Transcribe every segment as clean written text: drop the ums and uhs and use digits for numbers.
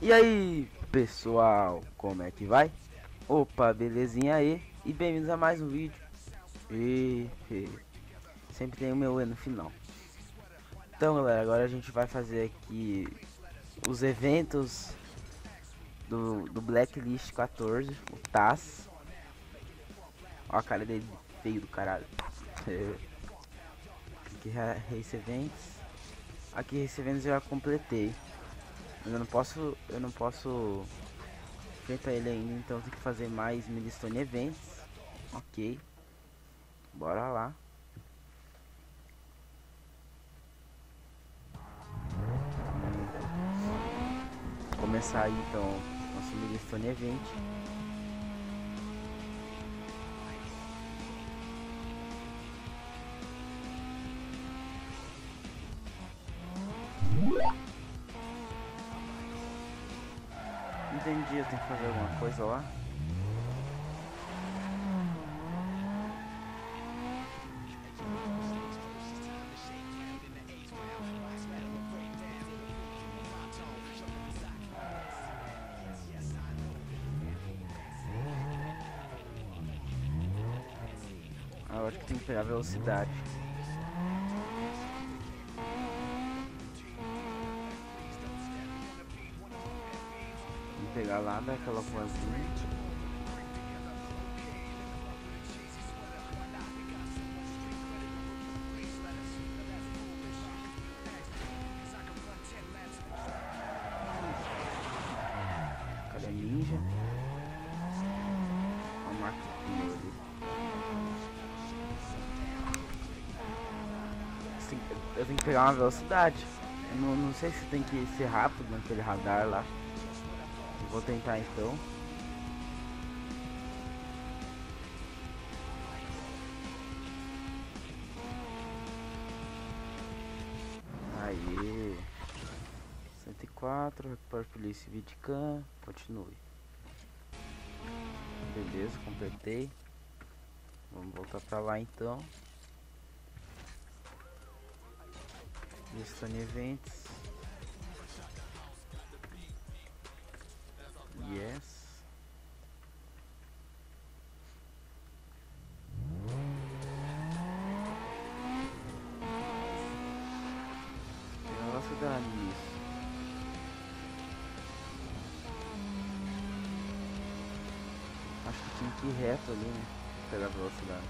E aí, pessoal, como é que vai? Opa, belezinha aí? E bem-vindos a mais um vídeo. Sempre tem o meu E no final. Então, galera, agora a gente vai fazer aqui os eventos do Blacklist 14, o TAS. Ó a cara dele feio do caralho. Aqui Race Events. Aqui Race Events eu já completei. Mas eu não posso enfrentar ele ainda, então tem que fazer mais Milestone Events. Ok, bora lá. Começar aí então nosso Milestone Event. Entendi, eu tenho que fazer alguma coisa lá. Eu acho que tem que pegar velocidade. Tem que pegar lá daquela vozinha. Cadê a ninja? Ó, a marca do pneu ali. Eu tenho que pegar uma velocidade. Eu não sei se tem que ser rápido naquele radar lá. Eu vou tentar então. Aí. 104, recupera polícia Vidcam, continue. Beleza, completei. Vamos voltar pra lá então. Milestone Events. Yes. Tem um negócio da nisso. Acho que tinha que ir reto ali, né? Pegar a velocidade.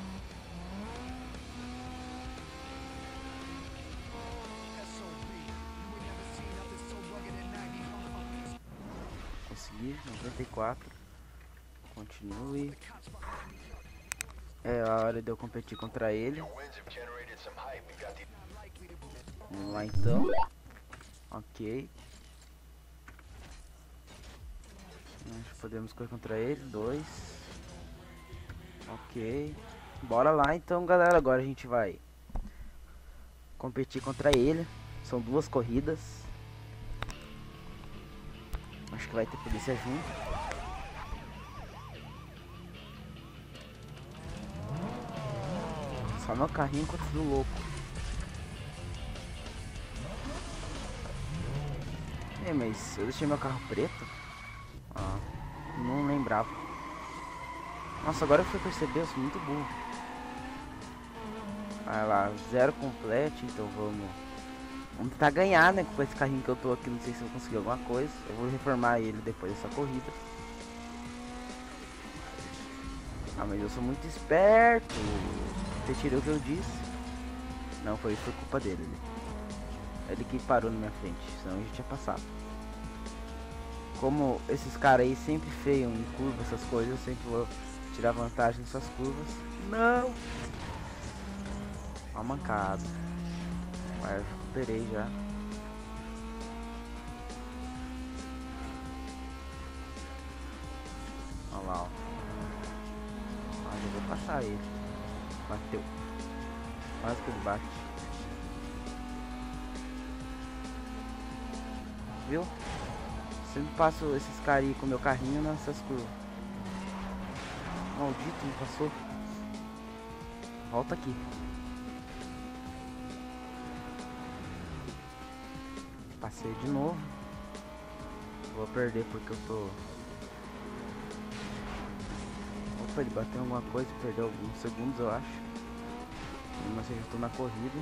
Consegui, 94. Continue. É a hora de eu competir contra ele. Vamos lá então. Ok. Acho que podemos correr contra ele. 2. Ok. Bora lá então, galera. Agora a gente vai competir contra ele. São 2 corridas. Acho que vai ter polícia junto. Só meu carrinho contra o louco. Mas eu deixei meu carro preto? Ah, não lembrava. Nossa, agora eu fui perceber, eu sou muito burro. Vai lá, 0 completo, então vamos tentar ganhar, né, com esse carrinho que eu tô aqui. Não sei se eu vou conseguir alguma coisa. Eu vou reformar ele depois dessa corrida. Ah, mas eu sou muito esperto. Você tirou o que eu disse. Não, foi culpa dele. Ele que parou na minha frente, senão a gente tinha passado. Como esses caras aí sempre feiam em curva, essas coisas, eu sempre vou tirar vantagem nessas curvas. Não! Uma mancada. Mas eu recuperei já. Olha lá, ó. Mas eu vou passar ele. Bateu. Quase que ele bate. Viu? Sempre passo esses caras com meu carrinho nessas curvas. Maldito, não passou. Volta aqui. Passei de novo. vou perder porque eu tô... Opa, ele bateu em alguma coisa e perdeu alguns segundos, eu acho. Mas eu já tô na corrida.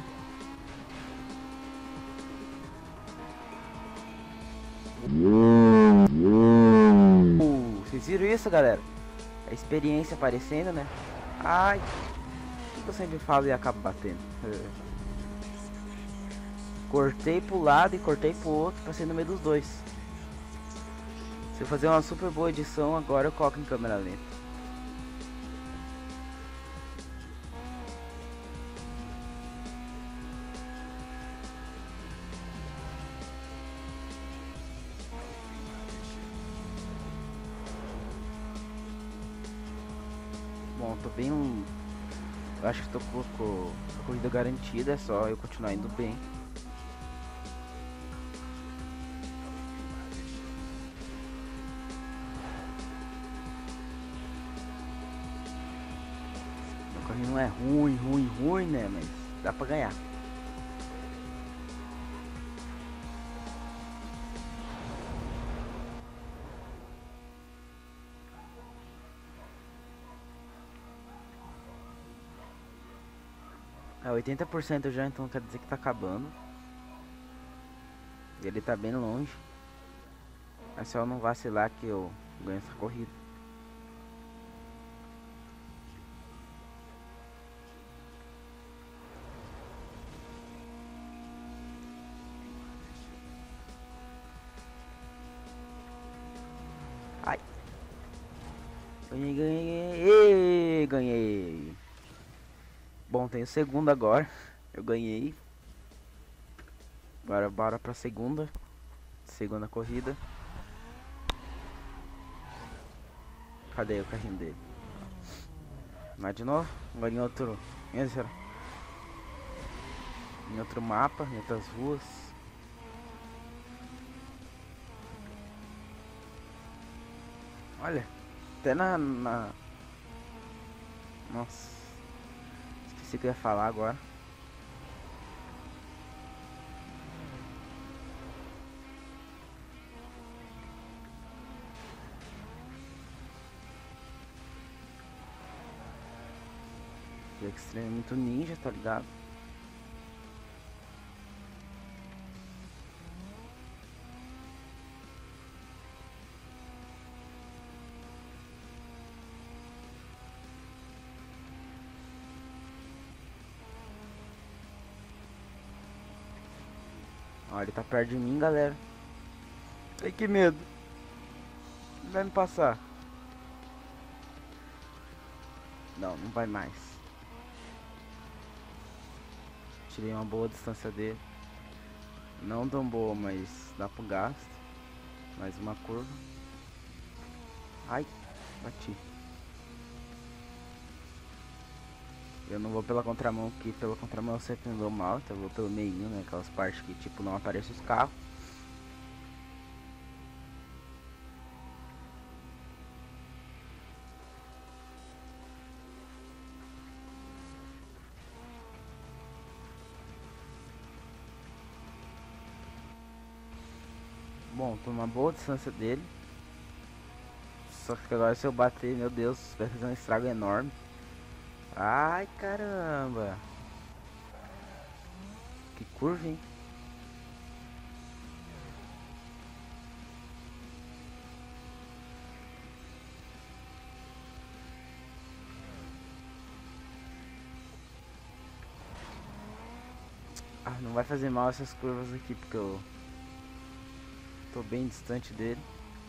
Vocês viram isso, galera? A experiência aparecendo, né? Ai, o que eu sempre falo e acabo batendo? Cortei pro lado e cortei pro outro, passei no meio dos dois. Se eu fazer uma super boa edição, agora eu coloco em câmera lenta. Bom, tô bem... Eu acho que tô com a corrida garantida, é só eu continuar indo bem. Meu carrinho não é ruim, né? Mas dá pra ganhar. É 80% já, então quer dizer que tá acabando. E ele tá bem longe. É só eu não vacilar que eu ganho essa corrida. Ai. Ganhei. Bom, tem o segundo agora. Eu ganhei. Agora bora pra segunda corrida. Cadê o carrinho dele? Vai de novo? Agora em outro... Em outro mapa, em outras ruas. Olha, até Nossa, esqueci o que eu ia falar agora. O Extreme é muito ninja, tá ligado? Ó, ele tá perto de mim, galera. Ai, que medo. Vai me passar. Não, não vai mais. Tirei uma boa distância dele. Não tão boa, mas dá pro gasto. Mais uma curva. Ai, bati. Eu não vou pela contramão, que pela contramão eu sempre andou mal, então eu vou pelo meinho, né? Aquelas partes que tipo não aparecem os carros. Bom, tô numa boa distância dele. Só que agora se eu bater, meu Deus, vai fazer um estrago enorme. Ai, caramba. Que curva, hein? Ah, não vai fazer mal essas curvas aqui, porque eu tô bem distante dele.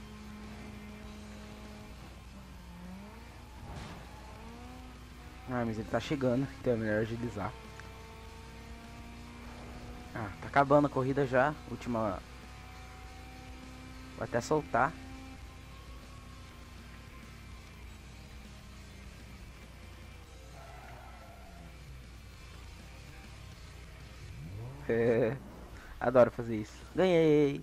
Ah, mas ele tá chegando, então é melhor agilizar. Ah, tá acabando a corrida já. Última. Vou até soltar. É, adoro fazer isso. Ganhei!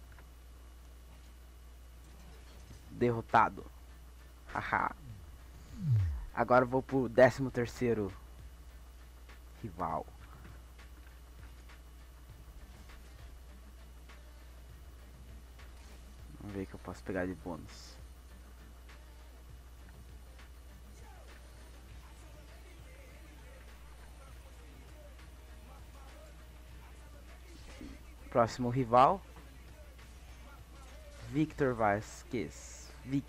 Derrotado. Haha. Agora eu vou pro 13º rival. ver o que eu posso pegar de bônus. Próximo rival, Victor Vasquez. Vic.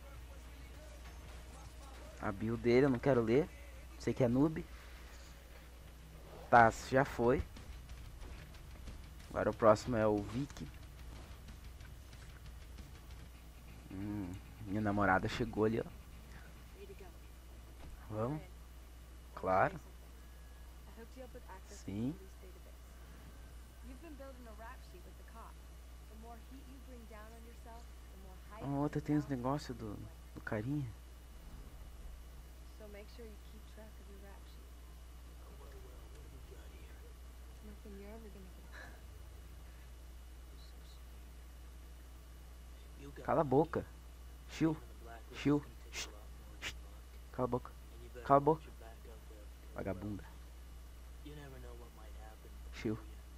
A build dele eu não quero ler. Sei que é noob. Taz já foi. Agora o próximo é o Vic. Minha namorada chegou ali, ó. Vamos? Claro. Sim. A outra tem os negócios do carinha. Cala a boca. Chill. Chill. Cala a boca. Cala a boca. Vagabunda. Chill.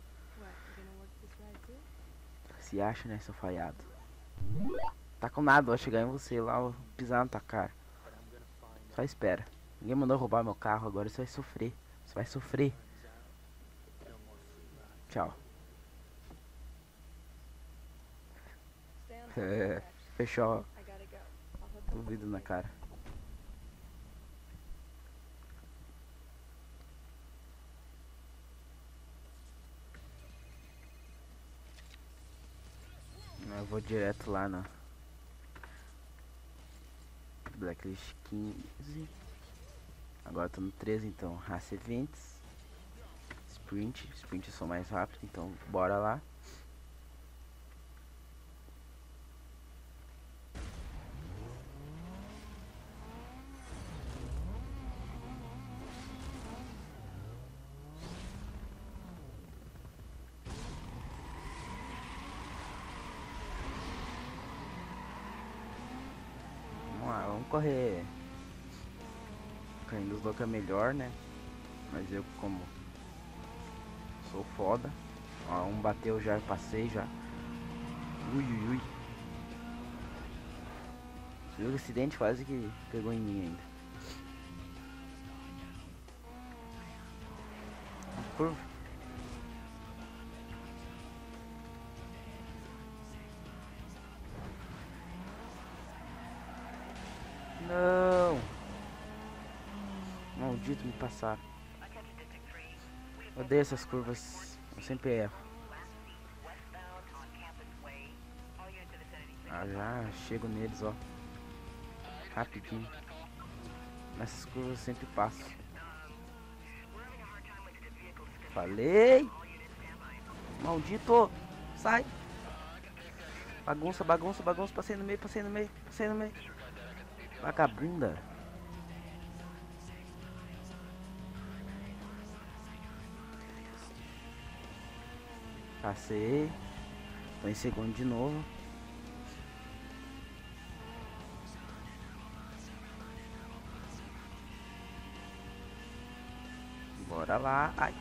Se acha, né, seu falhado. Tá com nada, vou chegar em você lá, vou pisar na tua cara. Só espera. Ninguém mandou roubar meu carro, agora você vai sofrer. Você vai sofrer. Tchau. Fechou o vidro na cara. Eu vou direto lá na Blacklist 15. Agora tô no 13, então Race Events, Sprint eu sou mais rápido, então bora lá. Vamos correr. Caindo os loucos é melhor, né? Mas eu, como sou foda. Ó, um bateu já, eu passei já. Ui, ui, ui. Viu o acidente quase que pegou em mim ainda. Curva. Não. Maldito, me passaram. Odeio essas curvas. Eu sempre erro. Ah, já chego neles, ó. Rapidinho. Nessas curvas eu sempre passo. Falei! Maldito! Sai! Bagunça, bagunça, bagunça. Passei no meio, passei no meio, passei no meio. Vagabunda. Passei. Tô em segundo de novo. Bora lá. Ai.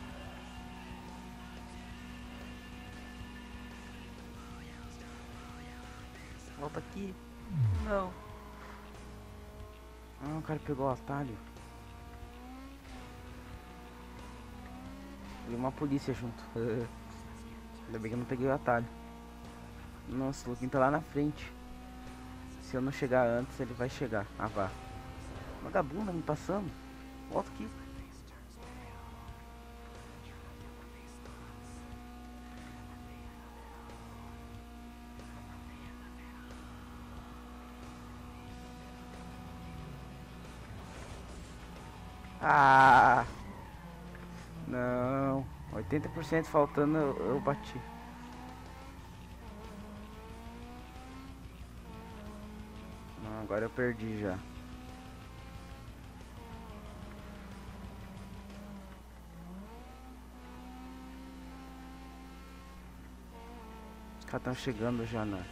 Volta aqui. Não. Ah, o cara pegou o atalho. E uma polícia junto. Ainda bem que eu não peguei o atalho. Nossa, o Luquinho tá lá na frente. Se eu não chegar antes, ele vai chegar. Ah, vá. Vagabunda me passando. Volta aqui. Ah, não. 80% faltando, eu bati. Não, agora eu perdi já. Os caras estão chegando já na...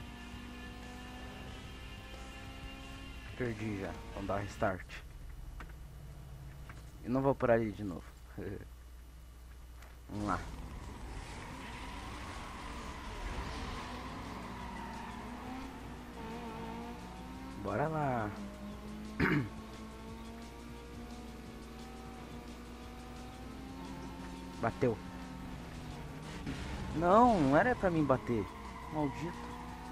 Perdi já. Vamos dar restart. Eu não vou por ali de novo. Vamos lá. Bora lá. Bateu. Não, não era pra mim bater. Maldito.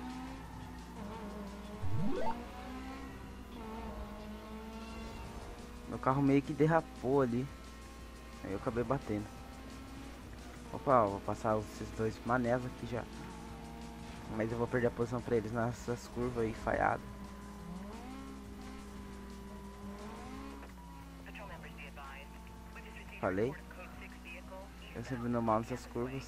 Meu carro meio que derrapou ali. Aí eu acabei batendo. Opa, vou passar esses dois manés aqui já. Mas eu vou perder a posição pra eles nessas curvas aí falhadas. Falei? Eu sempre no mal nessas curvas.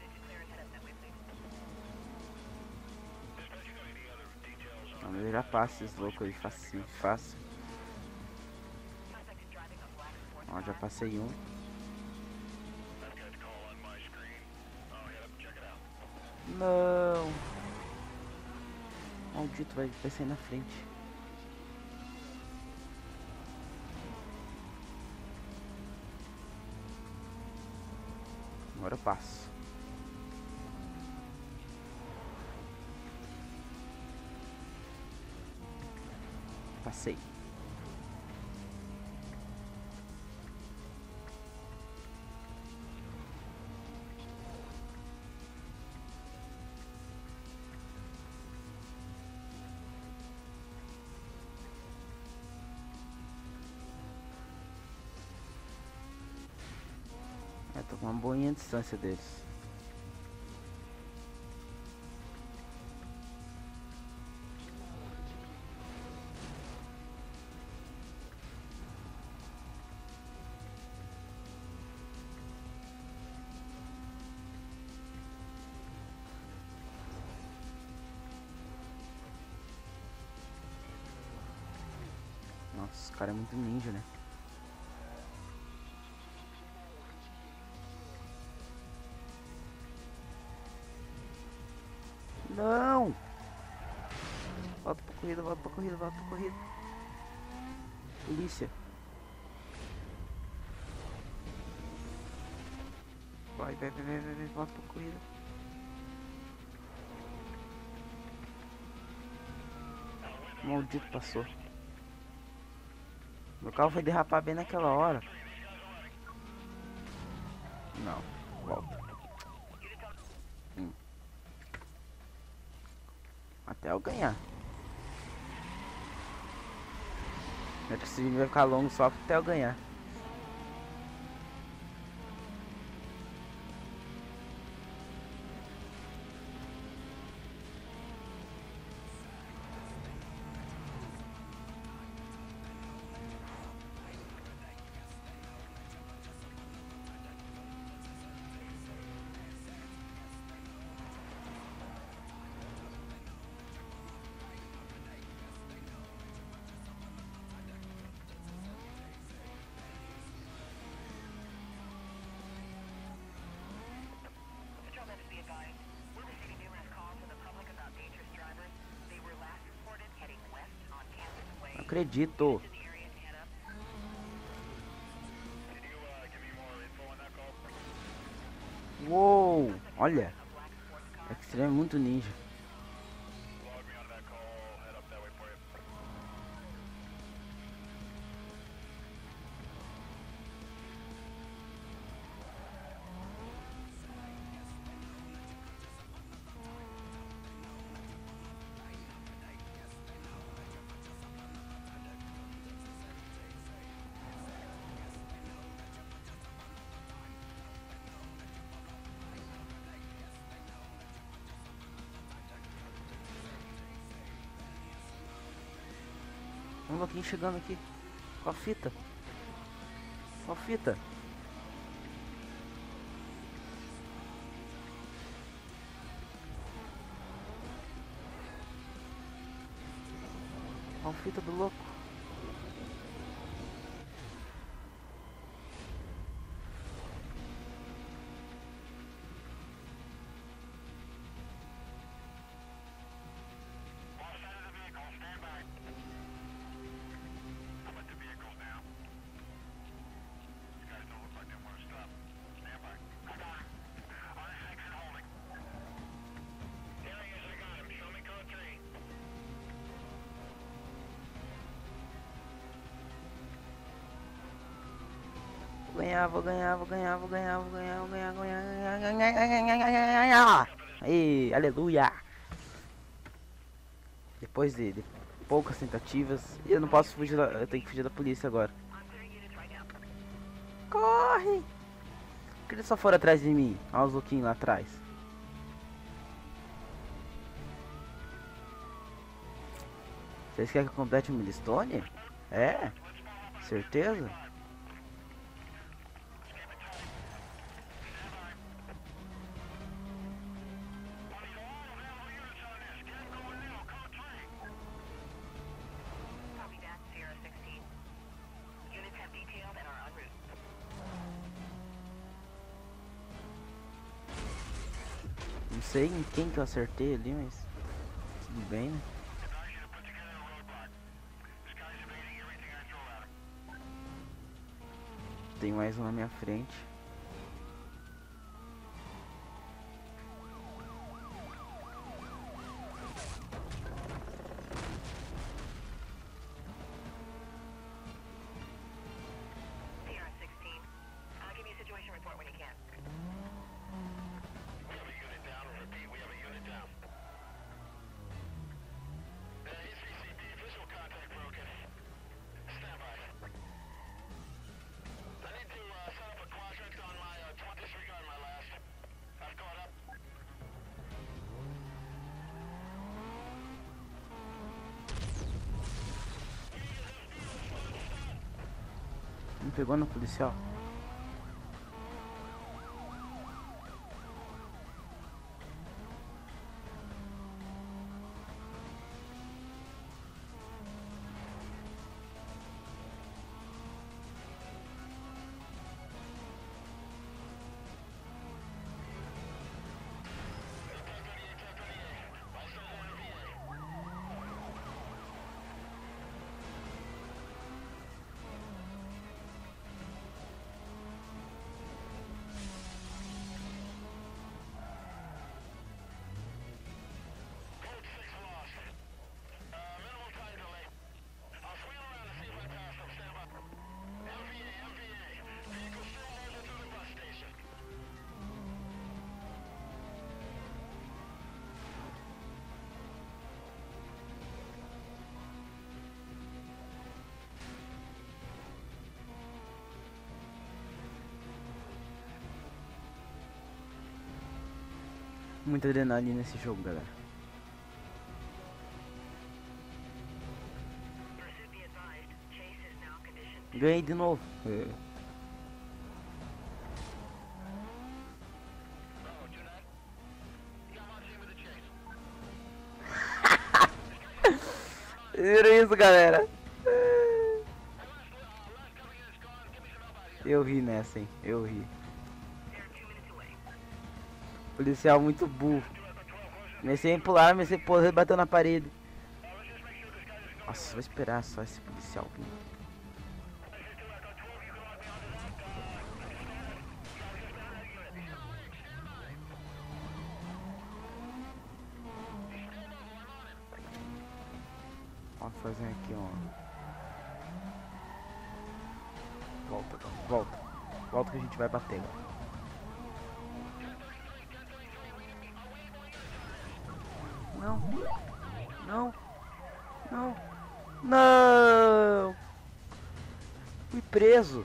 Não, mas eu já passo esses loucos aí fácil, fácil. Ó, já passei um. Não. Maldito, vai sair na frente. Agora eu passo. Passei. Eu tô com uma boinha distância deles. Nossa, esse cara é muito ninja, né? Não! Volta pra corrida, volta pra corrida, volta pra corrida. Polícia. Vai, volta pra corrida. Maldito, passou. Meu carro foi derrapar bem naquela hora. Não, volta. Até eu ganhar. Não é que esse vídeo vai ficar longo só até eu ganhar. Não acredito. Uou, olha. Extreme é muito ninja. Um louquinho chegando aqui. Qual a fita? Qual a fita? Qual a fita do louco? ganhar, vou ganhar, vou ganhar, vou ganhar, vou ganhar, vou ganhar, vou ganhar. Aí, aleluia. Depois de poucas tentativas, eu não posso fugir, eu tenho que fugir da polícia agora. Corre! Por que eles só foram atrás de mim? Olha os louquinhos lá atrás. Vocês querem que eu complete o milestone? É? Certeza? Não sei em quem que eu acertei ali, mas tudo bem, né? Tem mais um na minha frente. Não pegou no policial? Muita adrenalina nesse jogo, galera. Ganhei de novo. Viram isso, galera? Eu ri nessa, hein? Eu ri. Policial muito burro. Comecei a pular, comecei a pular e bateu na parede. Nossa, vou esperar só esse policial vir. Vamos fazer aqui, ó. Volta, volta. Volta que a gente vai bater. Não. Não. Não. Não. Fui preso.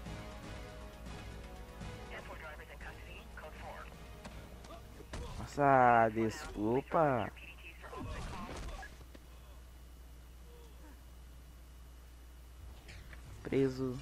Nossa, desculpa. Preso.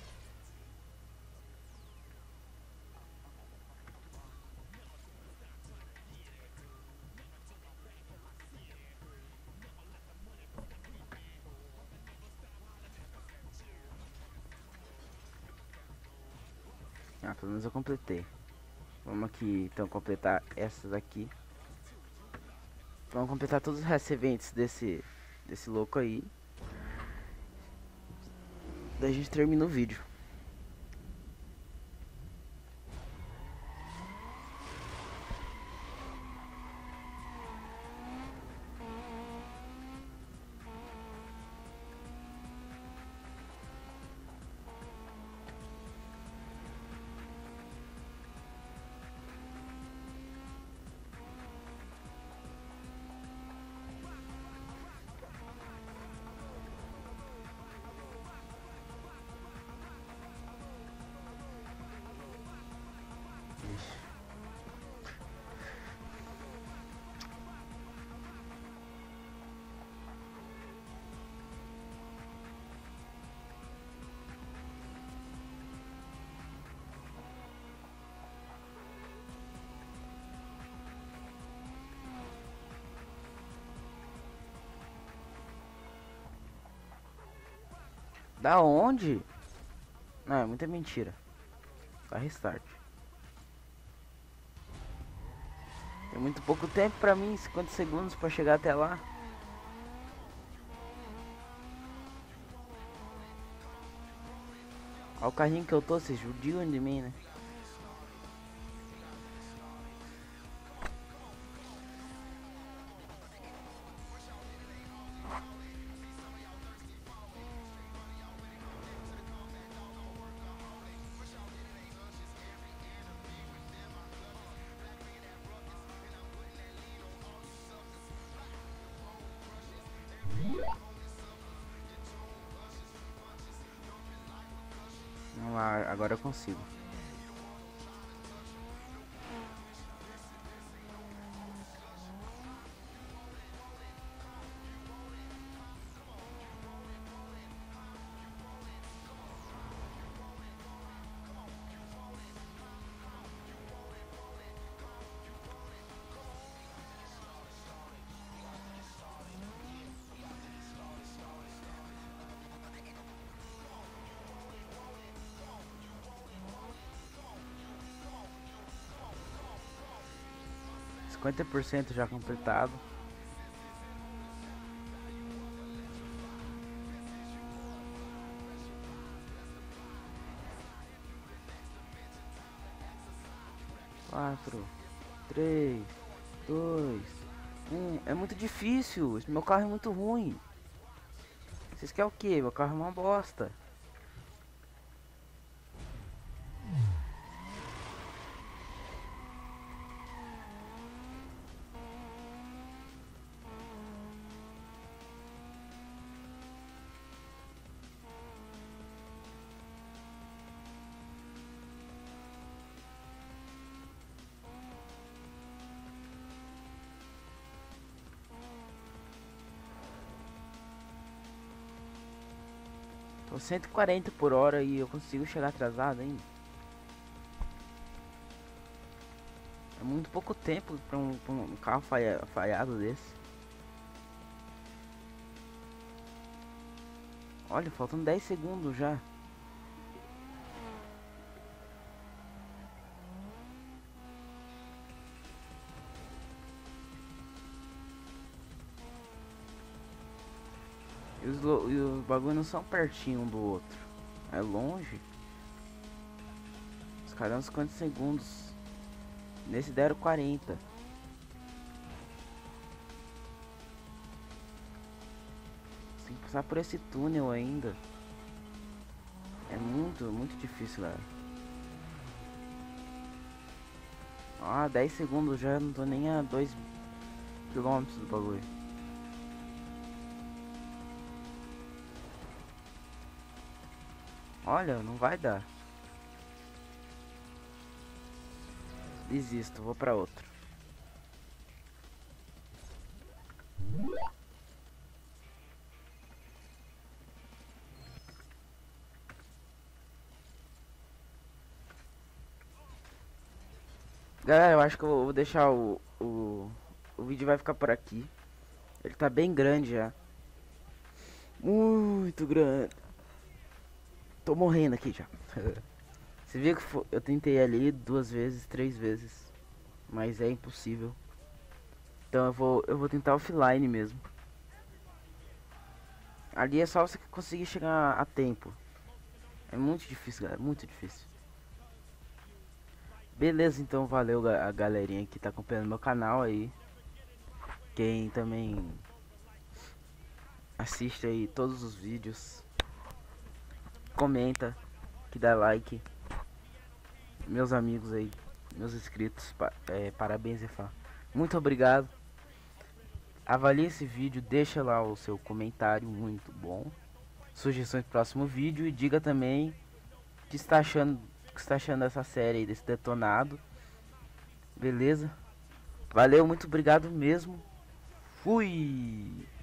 Ah, pelo menos eu completei. Vamos aqui então completar essas aqui. Vamos completar todos os recebentes desse louco aí. Daí a gente termina o vídeo. Da onde? Não, é muita mentira. Vai restart. Tem muito pouco tempo pra mim, 50 segundos pra chegar até lá. Olha o carrinho que eu tô, vocês judiam de mim, né? Vamos lá, agora eu consigo. Cinquenta por cento já completado. Quatro, três, dois, um. É muito difícil. Esse meu carro é muito ruim. Vocês querem o que? Meu carro é uma bosta. Tô 140 por hora e eu consigo chegar atrasado ainda. É muito pouco tempo pra um carro falhado desse. Olha, faltam 10 segundos já. E os bagulhos não são pertinho um do outro. É longe. Os caras 50 segundos. Nesse deram 40. Tem que passar por esse túnel ainda. É muito difícil, galera. Ah, 10 segundos já, não tô nem a 2 quilômetros do bagulho. Olha, não vai dar. Desisto, vou pra outro. Galera, eu acho que eu vou deixar o vídeo vai ficar por aqui. Ele tá bem grande já. Muito grande. Tô morrendo aqui já. Você viu que eu tentei ali 2 vezes, 3 vezes. Mas é impossível. Então eu vou tentar offline mesmo. Ali é só você conseguir chegar a tempo. É muito difícil, galera. Muito difícil. Beleza, então valeu a galerinha que tá acompanhando meu canal aí. Quem também assiste aí todos os vídeos. Comenta, que dá like. Meus amigos aí, meus inscritos, parabéns, Efá. Muito obrigado. Avalie esse vídeo, deixa lá o seu comentário, muito bom. Sugestões pro próximo vídeo e diga também o que está achando dessa série aí, desse detonado. Beleza? Valeu, muito obrigado mesmo. Fui!